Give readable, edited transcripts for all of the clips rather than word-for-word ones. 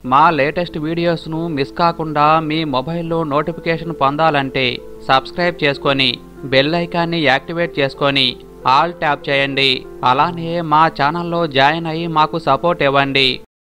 మా latest వీడియోస్ను miss కాకుండా మీ మొబైల్లో నోటిఫికేషన్ పొందాలంటే సబ్స్క్రైబ్ చేసుకొని బెల్ ఐకాన్ని యాక్టివేట్ చేసుకొని ఆల్ ట్యాప్ చేయండి. అలానే మా ఛానల్లో జాయిన్ అయ్యి మాకు సపోర్ట్ ఇవ్వండి.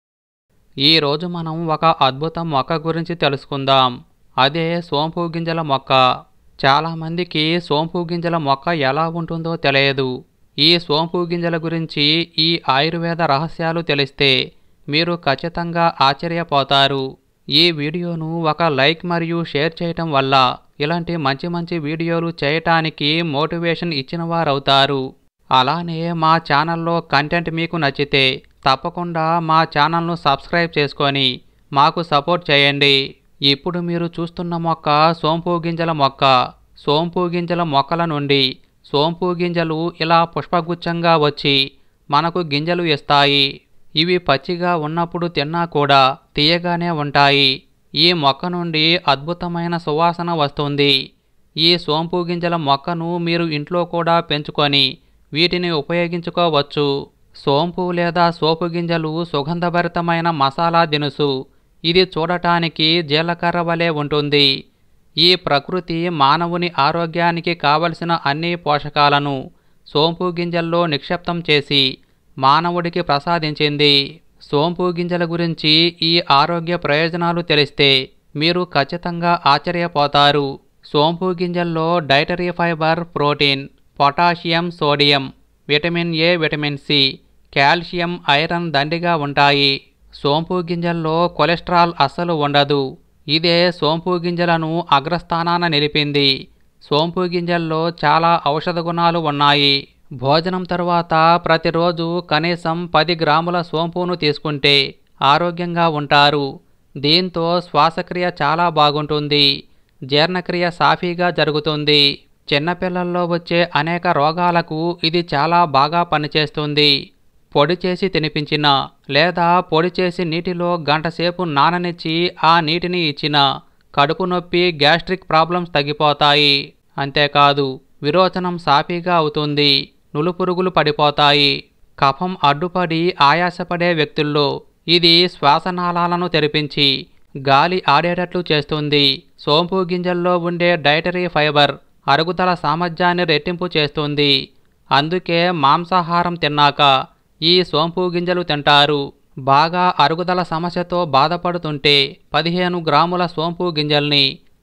ఈరోజు మనం ఒక అద్భుతం మొక్క గురించి తెలుసుకుందాం. అదే సోంపు గింజల మొక్క. చాలామందికి సోంపు గింజల మొక్క ఎలా ఉంటుందో తెలియదు. ఈ సోంపు గింజల గురించి ఈ ఆయుర్వేద రహస్యాలు తెలిస్తే మీరు ఖచ్చితంగా ఆశ్చర్యపోతారు. ఈ వీడియోను ఒక లైక్ మరియు షేర్ చేయటం వల్ల ఇలాంటి మంచి వీడియోలు చేయటానికి మోటివేషన్ ఇచ్చిన వారవుతారు. అలానే మా ఛానల్లో కంటెంట్ మీకు నచ్చితే తప్పకుండా మా ఛానల్ను సబ్స్క్రైబ్ చేసుకొని మాకు సపోర్ట్ చేయండి. ఇప్పుడు మీరు చూస్తున్న మొక్క సోంపు గింజల మొక్క. సోంపు గింజల మొక్కల నుండి సోంపు గింజలు ఇలా పుష్పగుచ్చంగా వచ్చి మనకు గింజలు ఇస్తాయి. ఇవి పచ్చిగా ఉన్నప్పుడు తిన్నా కూడా తీయగానే ఉంటాయి. ఈ మొక్క నుండి అద్భుతమైన సువాసన వస్తుంది. ఈ సోంపు గింజల మొక్కను మీరు ఇంట్లో కూడా పెంచుకొని వీటిని ఉపయోగించుకోవచ్చు. సోంపు లేదా సోపు గింజలు సుగంధభరితమైన మసాలా దినుసు. ఇది చూడటానికి జీలకర్ర వలె ఉంటుంది. ఈ ప్రకృతి మానవుని ఆరోగ్యానికి కావలసిన అన్ని పోషకాలను సోంపు గింజల్లో నిక్షిప్తం చేసి మానవుడికి ప్రసాదించింది. సోంపు గింజల గురించి ఈ ఆరోగ్య ప్రయోజనాలు తెలిస్తే మీరు ఖచ్చితంగా ఆశ్చర్యపోతారు. సోంపు గింజల్లో dietary fibre, protein, potassium, sodium, vitamin A, vitamin C, calcium, iron దండిగా ఉంటాయి. సోంపు గింజల్లో కొలెస్ట్రాల్ అస్సలు ఉండదు. ఇదే సోంపు గింజలను అగ్రస్థానాన నిలిపింది. సోంపు గింజల్లో చాలా ఔషధ గుణాలు ఉన్నాయి. భోజనం తరువాత ప్రతిరోజు కనీసం 10 గ్రాముల సోంపును తీసుకుంటే ఆరోగ్యంగా ఉంటారు. దీంతో శ్వాసక్రియ చాలా బాగుంటుంది. జీర్ణక్రియ సాఫీగా జరుగుతుంది. చిన్నపిల్లల్లో వచ్చే అనేక రోగాలకు ఇది చాలా బాగా పనిచేస్తుంది. పొడి చేసి తినిపించిన లేదా పొడి చేసి నీటిలో గంటసేపు నాననిచ్చి ఆ నీటిని ఇచ్చిన కడుపు నొప్పి, గ్యాస్ట్రిక్ ప్రాబ్లమ్స్ తగ్గిపోతాయి. అంతేకాదు విరోచనం సాఫీగా అవుతుంది. నులుపురుగులు పడిపోతాయి. కఫం అడ్డుపడి ఆయాసపడే వ్యక్తుల్లో ఇది శ్వాసనాళాలను తెరిపించి గాలి ఆడేటట్లు చేస్తుంది. సోంపు గింజల్లో ఉండే డైటరీ ఫైబర్ అరుగుదల సామర్థ్యాన్ని రెట్టింపు చేస్తుంది. అందుకే మాంసాహారం తిన్నాక ఈ సోంపు గింజలు తింటారు. బాగా అరుగుదల సమస్యతో బాధపడుతుంటే 15 గ్రాముల సోంపు గింజల్ని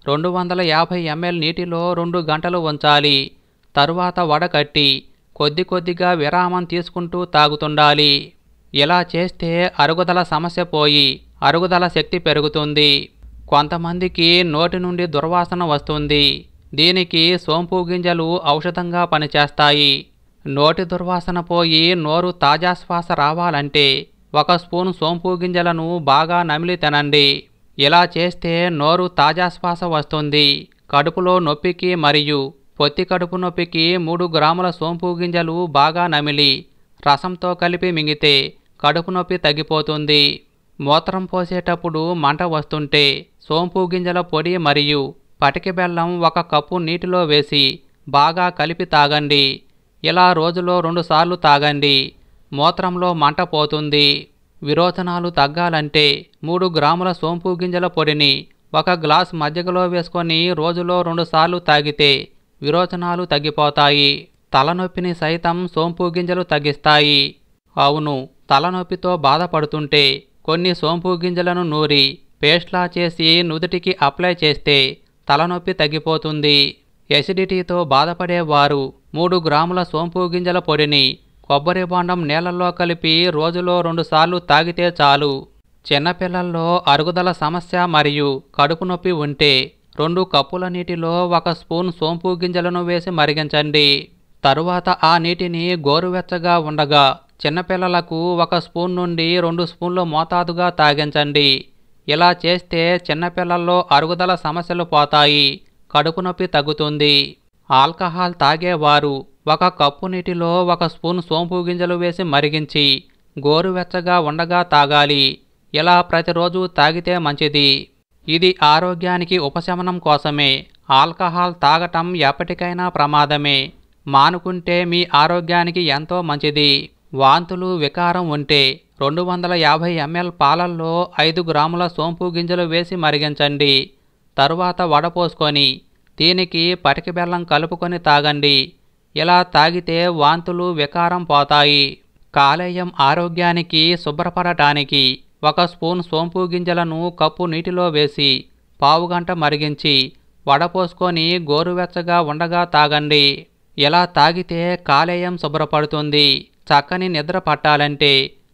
250 ml నీటిలో 2 గంటలు ఉంచాలి. తరువాత వడకట్టి కొద్దిగా విరామం తీసుకుంటూ తాగుతుండాలి. ఇలా చేస్తే అరుగుదల సమస్య పోయి అరుగుదల శక్తి పెరుగుతుంది. కొంతమందికి నోటి నుండి దుర్వాసన వస్తుంది. దీనికి సోంపు గింజలు ఔషధంగా పనిచేస్తాయి. నోటి దుర్వాసన పోయి నోరు తాజా శ్వాస రావాలంటే 1 స్పూన్ సోంపు గింజలను బాగా నమిలి తినండి. ఇలా చేస్తే నోరు తాజా శ్వాస వస్తుంది. కడుపులో నొప్పికి మరియు పొత్తి కడుపు నొప్పికి 3 గ్రాముల సోంపు గింజలు బాగా నమిలి రసంతో కలిపి మింగితే కడుపు నొప్పి తగ్గిపోతుంది. మూత్రం పోసేటప్పుడు మంట వస్తుంటే సోంపు గింజల పొడి మరియు పటిక బెల్లం 1 కప్పు నీటిలో వేసి బాగా కలిపి తాగండి. ఇలా రోజులో 2 సార్లు తాగండి. మూత్రంలో మంట పోతుంది. విరోచనాలు తగ్గాలంటే 3 గ్రాముల సోంపు గింజల పొడిని 1 గ్లాస్ మజ్జిగలో వేసుకొని రోజులో 2 సార్లు తాగితే విరోచనాలు తగ్గిపోతాయి. తలనొప్పిని సైతం సోంపు గింజలు తగ్గిస్తాయి. అవును, తలనొప్పితో బాధపడుతుంటే కొన్ని సోంపు గింజలను నూరి పేస్ట్లా చేసి నుదుటికి అప్లై చేస్తే తలనొప్పి తగ్గిపోతుంది. ఎసిడిటీతో బాధపడేవారు 3 గ్రాముల సోంపు గింజల పొడిని కొబ్బరి బొండం నీళ్లలో కలిపి రోజులో 2 సార్లు తాగితే చాలు. చిన్నపిల్లల్లో అరుగుదల సమస్య మరియు కడుపు నొప్పి ఉంటే 2 కప్పుల నీటిలో 1 స్పూన్ సోంపు గింజలను వేసి మరిగించండి. తరువాత ఆ నీటిని గోరువెచ్చగా ఉండగా చిన్నపిల్లలకు 1 స్పూన్ నుండి 2 స్పూన్ల మోతాదుగా తాగించండి. ఇలా చేస్తే చిన్నపిల్లల్లో అరుగుదల సమస్యలు పోతాయి. కడుపు నొప్పి తగ్గుతుంది. ఆల్కహాల్ తాగేవారు 1 కప్పు నీటిలో 1 స్పూన్ సోంపు గింజలు వేసి మరిగించి గోరువెచ్చగా ఉండగా తాగాలి. ఇలా ప్రతిరోజు తాగితే మంచిది. ఇది ఆరోగ్యానికి ఉపశమనం కోసమే. ఆల్కహాల్ తాగటం ఎప్పటికైనా ప్రమాదమే. మానుకుంటే మీ ఆరోగ్యానికి ఎంతో మంచిది. వాంతులు, వికారం ఉంటే 250 ml పాలల్లో 5 గ్రాముల సోంపు గింజలు వేసి మరిగించండి. తరువాత వడపోసుకొని దీనికి పటిక బెల్లం కలుపుకొని తాగండి. ఇలా తాగితే వాంతులు వికారం పోతాయి. కాలేయం ఆరోగ్యానికి శుభ్రపడటానికి 1 స్పూన్ సోంపు గింజలను కప్పు నీటిలో వేసి పావుగంట మరిగించి వడపోసుకొని గోరువెచ్చగా ఉండగా తాగండి. ఇలా తాగితే కాలేయం శుభ్రపడుతుంది. చక్కని నిద్ర పట్టాలంటే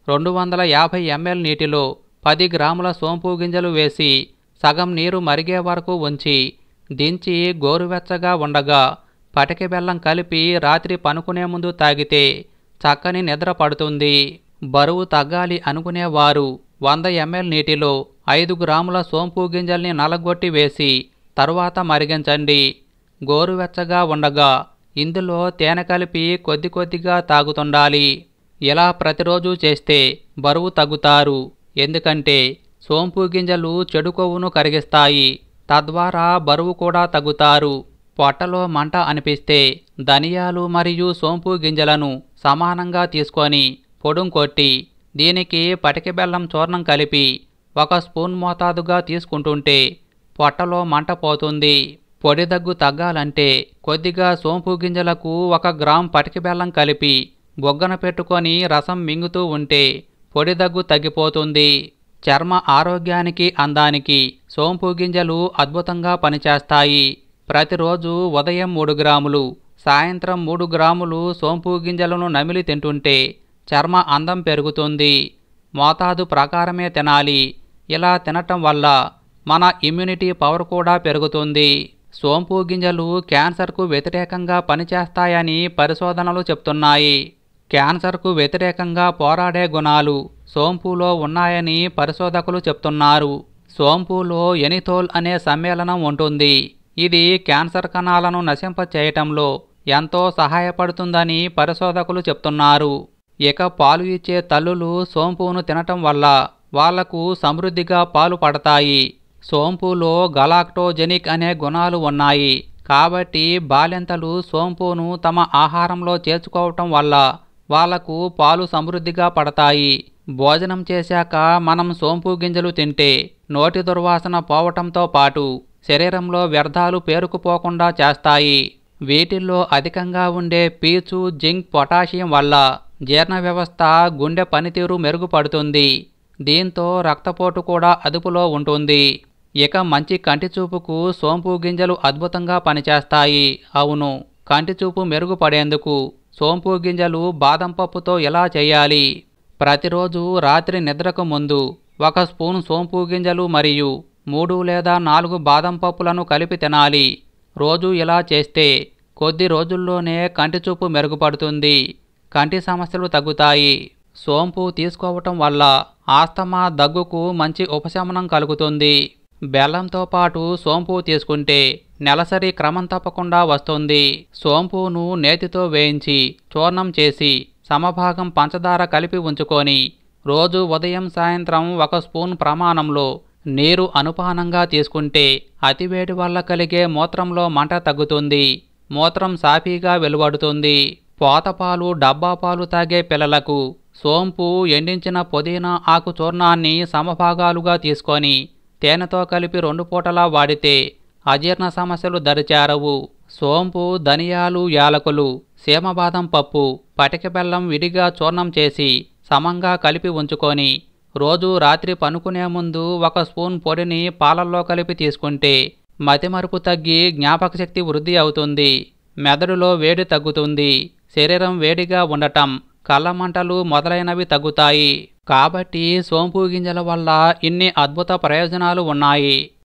250 ml నీటిలో 10 గ్రాముల సోంపు గింజలు వేసి సగం నీరు మరిగే వరకు ఉంచి దించి గోరువెచ్చగా ఉండగా పటిక బెల్లం కలిపి రాత్రి పనుకునే ముందు తాగితే చక్కని నిద్ర పడుతుంది. బరువు తగ్గాలి అనుకునేవారు 100 ml నీటిలో 5 గ్రాముల సోంపు గింజల్ని నలగొట్టి వేసి తరువాత మరిగించండి. గోరువెచ్చగా ఉండగా ఇందులో తేనె కలిపి కొద్ది కొద్దిగా తాగుతుండాలి. ఇలా ప్రతిరోజు చేస్తే బరువు తగ్గుతారు. ఎందుకంటే సోంపు గింజలు చెడు కొవ్వును కరిగిస్తాయి. తద్వారా బరువు కూడా తగ్గుతారు. పొట్టలో మంట అనిపిస్తే ధనియాలు మరియు సోంపు గింజలను సమానంగా తీసుకొని పొడుం కొట్టి దీనికి పటిక బెల్లం చూర్ణం కలిపి 1 స్పూన్ మోతాదుగా తీసుకుంటుంటే పొట్టలో మంట పోతుంది. పొడి దగ్గు తగ్గాలంటే కొద్దిగా సోంపు గింజలకు 1 గ్రామ్ పటిక బెల్లం కలిపి బొగ్గన పెట్టుకొని రసం మింగుతూ ఉంటే పొడి దగ్గు తగ్గిపోతుంది. చర్మ ఆరోగ్యానికి అందానికి సోంపు గింజలు అద్భుతంగా పనిచేస్తాయి. ప్రతిరోజు ఉదయం 3 గ్రాములు సాయంత్రం 3 గ్రాములు సోంపు గింజలను నమిలి తింటుంటే చర్మ అందం పెరుగుతుంది. మోతాదు ప్రకారమే తినాలి. ఇలా తినటం వల్ల మన ఇమ్యూనిటీ పవర్ కూడా పెరుగుతుంది. సోంపు గింజలు క్యాన్సర్కు వ్యతిరేకంగా పనిచేస్తాయని పరిశోధనలు చెప్తున్నాయి. క్యాన్సర్కు వ్యతిరేకంగా పోరాడే గుణాలు సోంపులో ఉన్నాయని పరిశోధకులు చెప్తున్నారు. సోంపులో ఎనిథోల్ అనే సమ్మేళనం ఉంటుంది. ఇది క్యాన్సర్ కణాలను నశింపచేయటంలో ఎంతో సహాయపడుతుందని పరిశోధకులు చెప్తున్నారు. ఇక పాలు ఇచ్చే తల్లులు సోంపును తినటం వల్ల వాళ్లకు సమృద్ధిగా పాలు పడతాయి. సోంపులో గలాక్టోజెనిక్ అనే గుణాలు ఉన్నాయి. కాబట్టి బాలింతలు సోంపును తమ ఆహారంలో చేర్చుకోవటం వల్ల వాళ్లకు పాలు సమృద్ధిగా పడతాయి. భోజనం చేశాక మనం సోంపు గింజలు తింటే నోటి దుర్వాసన పోవటంతో పాటు శరీరంలో వ్యర్థాలు పేరుకుపోకుండా చేస్తాయి. వీటిల్లో అధికంగా ఉండే పీచు, జింక్, పొటాషియం వల్ల జీర్ణ వ్యవస్థ, గుండె పనితీరు మెరుగుపడుతుంది. దీంతో రక్తపోటు కూడా అదుపులో ఉంటుంది. ఇక మంచి కంటిచూపుకు సోంపు గింజలు అద్భుతంగా పనిచేస్తాయి. అవును, కంటిచూపు మెరుగుపడేందుకు సోంపు గింజలు బాదం పప్పుతో ఎలా చేయాలి? ప్రతిరోజు రాత్రి నిద్రకు ముందు 1 స్పూన్ సోంపు గింజలు మరియు 3 లేదా 4 బాదం పప్పులను కలిపి తినాలి. రోజు ఇలా చేస్తే కొద్ది రోజుల్లోనే కంటిచూపు మెరుగుపడుతుంది. కంటి సమస్యలు తగ్గుతాయి. సోంపు తీసుకోవటం వల్ల ఆస్తమా, దగ్గుకు మంచి ఉపశమనం కలుగుతుంది. బెల్లంతో పాటు సోంపు తీసుకుంటే నెలసరి క్రమం తప్పకుండా వస్తుంది. సోంపును నేతితో వేయించి చూర్ణం చేసి సమభాగం పంచదార కలిపి ఉంచుకొని రోజు ఉదయం సాయంత్రం 1 స్పూన్ ప్రమాణంలో నీరు అనుపానంగా తీసుకుంటే అతివేడి వల్ల కలిగే మూత్రంలో మంట తగ్గుతుంది. మూత్రం సాఫీగా వెలువడుతుంది. పోతపాలు, డబ్బా పాలు తాగే పిల్లలకు సోంపు, ఎండించిన పుదీనా ఆకు చూర్ణాన్ని సమభాగాలుగా తీసుకొని తేనెతో కలిపి 2 పూటలా వాడితే అజీర్ణ సమస్యలు దరిచేరవు. సోంపు, ధనియాలు, యాలకులు, సీమబాదం పప్పు, పటిక బెల్లం విడిగా చూర్ణం చేసి సమంగా కలిపి ఉంచుకొని రోజు రాత్రి పనుకునే ముందు 1 స్పూన్ పొడిని పాలల్లో కలిపి తీసుకుంటే మతిమరుపు తగ్గి జ్ఞాపకశక్తి వృద్ధి అవుతుంది. మెదడులో వేడి తగ్గుతుంది. శరీరం వేడిగా ఉండటం, కళ్ళమంటలు మొదలైనవి తగ్గుతాయి. కాబట్టి సోంపు గింజల వల్ల ఇన్ని అద్భుత ప్రయోజనాలు ఉన్నాయి.